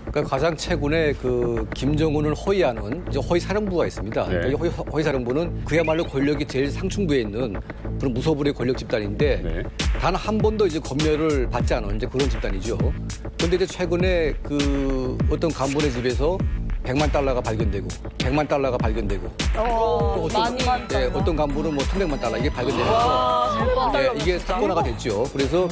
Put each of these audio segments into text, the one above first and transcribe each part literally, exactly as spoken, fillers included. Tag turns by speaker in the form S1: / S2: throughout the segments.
S1: 그러니까 가장 최근에 그 김정은을 호위하는 이제 호위 사령부가 있습니다.
S2: 네.
S1: 이 호위, 호위 사령부는 그야말로 권력이 제일 상층부에 있는 그런 무소불위의 권력 집단인데
S2: 네.
S1: 단 한 번도 이제 검열을 받지 않은 이제 그런 집단이죠. 그런데 이제 최근에 그 어떤 간부의 집에서 백만 달러가 발견되고 백만 달러가 발견되고
S3: 어,
S1: 또 어떤,
S3: 많이
S1: 예, 어떤 간부는 뭐 천백만 달러 이게 발견되면서 예, 이게 사건화가 됐죠. 그래서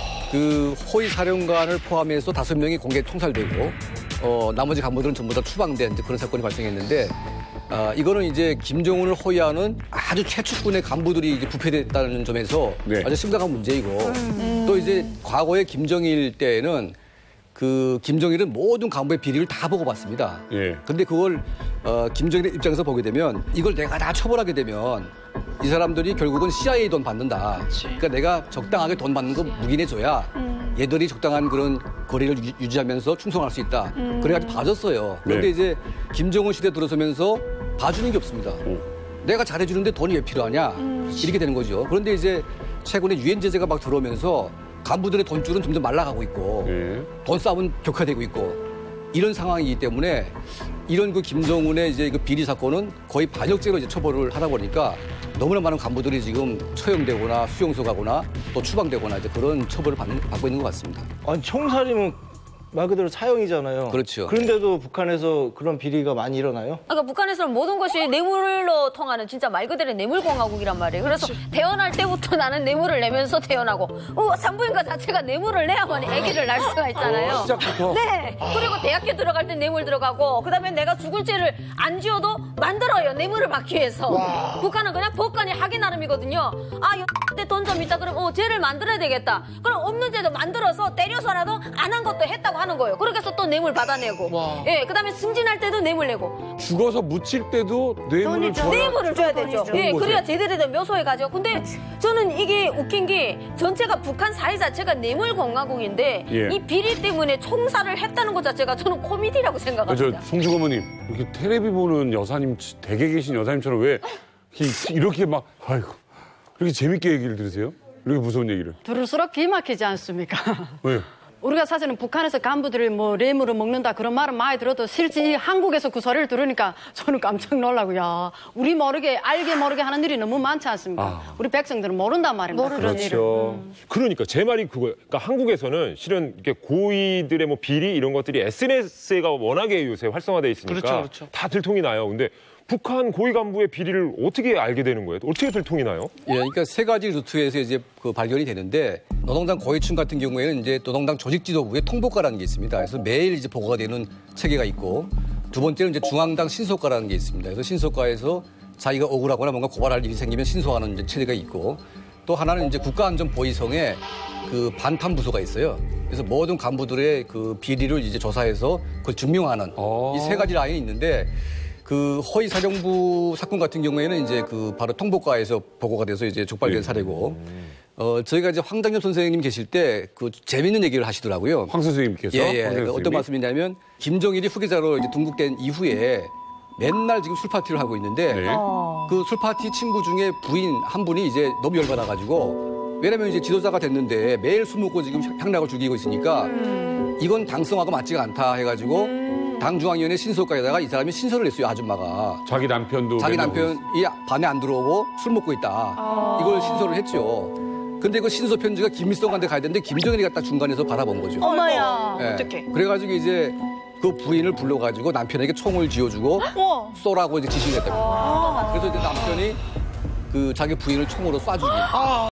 S1: 그 호위 사령관을 포함해서 다섯 명이 공개 총살되고 어, 나머지 간부들은 전부 다 추방된 이제 그런 사건이 발생했는데 아, 이거는 이제 김정은을 호위하는 아주 최측근의 간부들이 이제 부패됐다는 점에서
S2: 네.
S1: 아주 심각한 문제이고 음. 또 이제 과거에 김정일 때에는 그 김정일은 모든 간부의 비리를 다 보고 봤습니다.
S2: 예.
S1: 근데 그걸 어, 김정일의 입장에서 보게 되면 이걸 내가 다 처벌하게 되면 이 사람들이 결국은 씨아이에이 돈 받는다. 그치. 그러니까 내가 적당하게 돈 받는 거 묵인해줘야 음. 얘들이 적당한 그런 거리를 유, 유지하면서 충성할 수 있다. 음. 그래가지고 봐줬어요. 그런데
S2: 네.
S1: 이제 김정은 시대 들어서면서 봐주는 게 없습니다. 음. 내가 잘해주는데 돈이 왜 필요하냐. 음. 이렇게 되는 거죠. 그런데 이제 최근에 유엔 제재가 막 들어오면서 간부들의 돈줄은 점점 말라가고 있고 네. 돈 싸움은 격화되고 있고 이런 상황이기 때문에 이런 그 김정은의 이제 그 비리 사건은 거의 반역죄로 이제 처벌을 하다 보니까 너무나 많은 간부들이 지금 처형되거나 수용소 가거나 또 추방되거나 이제 그런 처벌을 받는, 받고 있는 것 같습니다.
S4: 아니 총살이면 말 그대로 사형이잖아요.
S1: 그렇죠.
S4: 그런데도 북한에서 그런 비리가 많이 일어나요?
S3: 그러니까 북한에서는 모든 것이 뇌물로 통하는 진짜 말 그대로 뇌물공화국이란 말이에요. 그래서 그렇지. 태어날 때부터 나는 뇌물을 내면서 태어나고 어, 산부인과 자체가 뇌물을 내야만 아기를 낳을 수가 있잖아요.
S2: 어, 시작부터?
S3: 네. 그리고 대학교 들어갈 때 뇌물 들어가고 그다음에 내가 죽을 죄를 안 지어도 만들어요. 뇌물을 받기 위해서. 와. 북한은 그냥 법관이 하기 나름이거든요. 아, 때 돈 좀 있다 그러면 어, 죄를 만들어야 되겠다. 그럼 없는 죄도 만들어서 때려서라도 안 한 것도 했다고 하는 거예요. 그렇게 해서 또 뇌물 받아내고. 와. 예, 그다음에 승진할 때도 뇌물 내고.
S2: 죽어서 묻힐 때도 뇌물을 줘야
S3: 뇌물을 줘야 되죠. 예, 그래야 제대로 된 묘소에 가죠. 근데 저는 이게 웃긴 게 전체가 북한 사회 자체가 뇌물 공화국인데
S2: 예.
S3: 이 비리 때문에 총살을 했다는 것 자체가 저는 코미디라고 생각합니다.
S2: 저 송주 어머님 이렇게 텔레비 보는 여사님 댁에 계신 여사님처럼 왜 이렇게 막 아이고 이렇게 재밌게 얘기를 들으세요? 이렇게 무서운 얘기를.
S5: 들을수록 귀 막히지 않습니까?
S2: 왜?
S5: 우리가 사실은 북한에서 간부들이 뭐 뇌물을 먹는다 그런 말은 많이 들어도 실제 한국에서 그 소리를 들으니까 저는 깜짝 놀라고 야 우리 모르게 알게 모르게 하는 일이 너무 많지 않습니까? 아. 우리 백성들은 모른단 말입니다. 그런
S6: 그렇죠.
S5: 일을. 음.
S6: 그러니까 제 말이 그거예요. 그러니까 한국에서는 실은 이렇게 고위들의 뭐 비리 이런 것들이 에스엔에스가 워낙에 요새 활성화돼 있으니까
S4: 그렇죠, 그렇죠.
S6: 다 들통이 나요. 근데 북한 고위 간부의 비리를 어떻게 알게 되는 거예요? 어떻게 들통이 나요?
S1: 예, 그러니까 세 가지 루트에서 이제 그 발견이 되는데 노동당 고위층 같은 경우에는 이제 노동당 조직 지도부의 통보과라는 게 있습니다. 그래서 매일 이제 보고가 되는 체계가 있고 두 번째는 이제 중앙당 신속과라는 게 있습니다. 그래서 신속과에서 자기가 억울하거나 뭔가 고발할 일이 생기면 신속하는 이제 체계가 있고 또 하나는 이제 국가안전보위성에 그 반탄 부서가 있어요. 그래서 모든 간부들의 그 비리를 이제 조사해서 그걸 증명하는 이 세 가지 라인이 있는데 그 허위 사령부 사건 같은 경우에는 이제 그 바로 통보과에서 보고가 돼서 이제 촉발된 네. 사례고, 어 저희가 이제 황장엽 선생님 계실 때 그 재밌는 얘기를 하시더라고요.
S2: 황 선생님께서
S1: 예, 예.
S2: 황
S1: 그러니까
S2: 선생님이?
S1: 어떤 말씀이냐면 김정일이 후계자로 이제 등극된 이후에 맨날 지금 술 파티를 하고 있는데
S2: 네.
S3: 어.
S1: 그 술 파티 친구 중에 부인 한 분이 이제 너무 열받아가지고 왜냐면 이제 지도자가 됐는데 매일 술 먹고 지금 향락을 죽이고 있으니까 음. 이건 당성하고 맞지가 않다 해가지고. 음. 당중앙위원회 신속과에다가 이 사람이 신설을 했어요, 아줌마가.
S2: 자기 남편도.
S1: 자기 남편이 밤에 안 들어오고 술 먹고 있다. 아. 이걸 신설을 했죠. 근데 그 신서 편지가 김일성한테 가야 되는데 김정일이 갖다 중간에서 받아본 거죠.
S3: 어머야.
S1: 네.
S3: 어떡해.
S1: 그래가지고 이제 그 부인을 불러가지고 남편에게 총을 쥐어주고 쏘라고 이제 지시를 했답니다. 그래서 이제 남편이 그 자기 부인을 총으로 쏴주기.